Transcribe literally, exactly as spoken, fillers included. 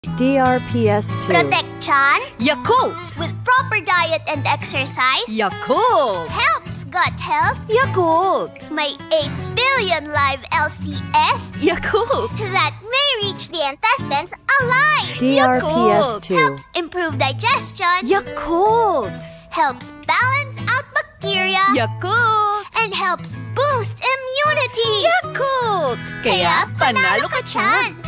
D R P S two. Protect chan. Yakult. With proper diet and exercise. Yakult. Helps gut health. Yakult. May eight billion live L C S. Yakult. That may reach the intestines alive. D R P S two. Helps improve digestion. Yakult. Helps balance out bacteria. Yakult. And helps boost immunity. Yakult. Kaya panalo ka chan.